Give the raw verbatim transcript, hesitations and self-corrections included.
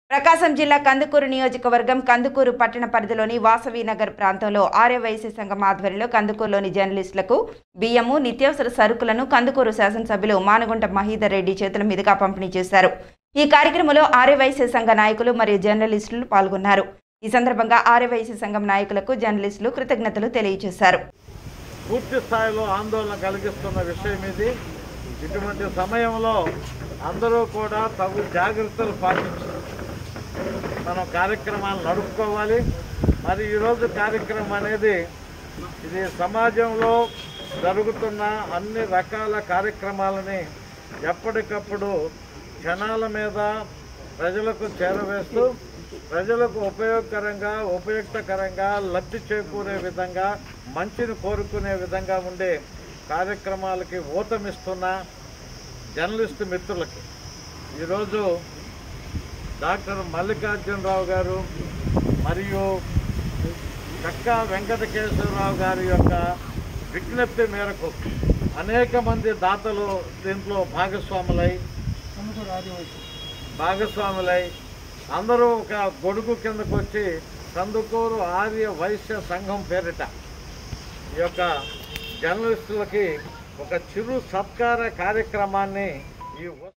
ప్రకాశం జిల్లా కందుకూరు నియోజకవర్గం కందుకూరు పట్టణ పరిధిలోని వాసవి నగర్ ప్రాంతంలో ఆర్యవైశ్య సంఘం ఆధ్వర్యంలో కందుకూరులోని జర్నలిస్టులకు బియ్యము నిత్యావసర సరుకులను కందుకూరు శాసనసభ్యులు మానగుంట మహీధర్ రెడ్డి చేతుల మీదుగా పంపిణీ చేశారు। ఈ కార్యక్రమంలో ఆర్యవైశ్య సంఘ నాయకులు మరియు జర్నలిస్టులు పాల్గొన్నారు। ఈ సందర్భంగా ఆర్యవైశ్య సంఘం నాయకులకు జర్నలిస్టులు కృతజ్ఞతలు తెలియజేశారు। పూర్తి స్థాయిలో ఆందోళన కలిగిస్తున్న విషయం ఇది। ఇటువంటి సమయంలో అందరూ కూడా తగు జాగ్రత్తలు పాటించి మనం కార్యక్రమాలు నడుపుకోవాలి। మరి ఈరోజు కార్యక్రమం అనేది ఇది సమాజంలో జరుగుతున్న అన్ని రకాల కార్యక్రమాలని ఎప్పటికప్పుడు జనాల మీద ప్రజలకు చేరవేస్తూ ప్రజలకు ఉపయోగకరంగా ఉపయుక్తకరంగా లబ్ధి చేకూరే విధంగా మంచిని కోరుకునే విధంగా ఉండే కార్యక్రమాలకి ఊతమిస్తున్న జర్నలిస్టు మిత్రులకి ఈరోజు డాక్టర్ మల్లికార్జునరావు గారు మరియు చక్కా వెంకటకేశ్వరరావు గారి యొక్క విజ్ఞప్తి మేరకు అనేక మంది దాతలు దీంట్లో భాగస్వాములై భాగస్వాములై అందరూ ఒక గొడుగు కిందకు వచ్చి కందుకూరు ఆర్య వైశ్య సంఘం పేరిట ఈ యొక్క జర్నలిస్టులకి ఒక చిరు సత్కార కార్యక్రమాన్ని ఈ